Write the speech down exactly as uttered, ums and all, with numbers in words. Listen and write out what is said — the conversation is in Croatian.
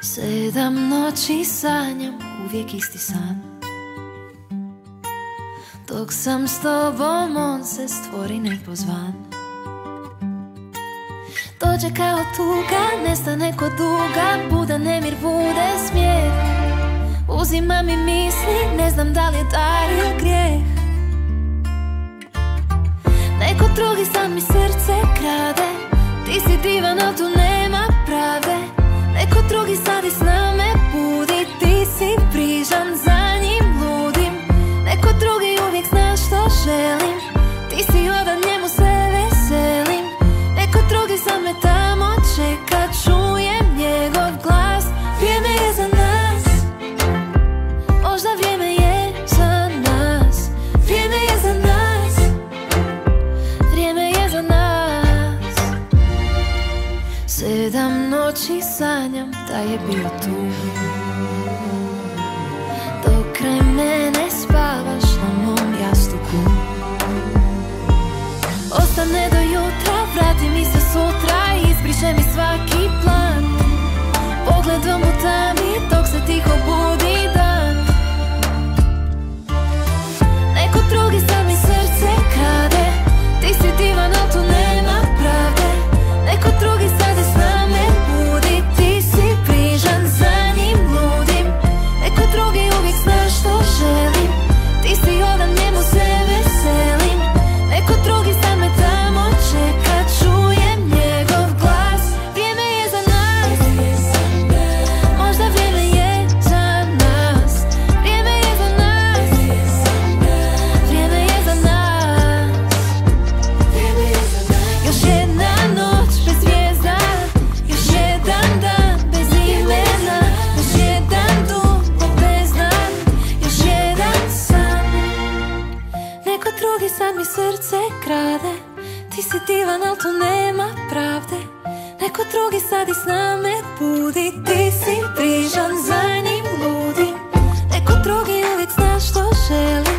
Sedam noći sanjam uvijek isti san. Dok sam s tobom on se stvori nepozvan. Dođe kao tuga, nestane ko duga, buda nemir, bude smijeh. Uzima mi misli, ne znam da li je dar ili grijeh. Neko drugi sad mi srce krade, ti si divan, al tu nema pravde. Neko drugi sad i s nama budi, ti si prižan, za njim ludim. Neko drugi uvijek zna što želim, ti si odan, njemu se veselim. Neko drugi za me tamo čeka, čujem njegov glas. Vrijeme je za nas, možda vrijeme je za nas. Vrijeme je za nas, vrijeme je za nas. Sedam noći sanjam da je bio tu, dok kraj mene spavaš na mom jastuku. Ostane do jutra, vrati mi se sutra, izbriše mi svaki plan. Pogledom u tami dok se tiho budi dan. Neko drugi sad mi srce krade, ti si divan, al tu nema pravde. Neko drugi sad i s nama budi, ti si prižan, za njim ludim. Neko drugi uvijek zna što želim, ti si odan, njemu se veselim. Neko drugi sad me tamo čeka, čujem njegov glas. Vrijeme je za nas, možda vrijeme je za nas. Vrijeme je za nas, vrijeme je za nas. Još jedna noć bez zvijezda, još jedan dan bez imena, još jedan dugo bezdan, još jedan san. Neko drugi sad mi srce krade, ti si divan, al tu nema pravde. Neko drugi sad i s nama budi, ti si prižan, za njim ludim. Neko drugi uvijek zna što želi,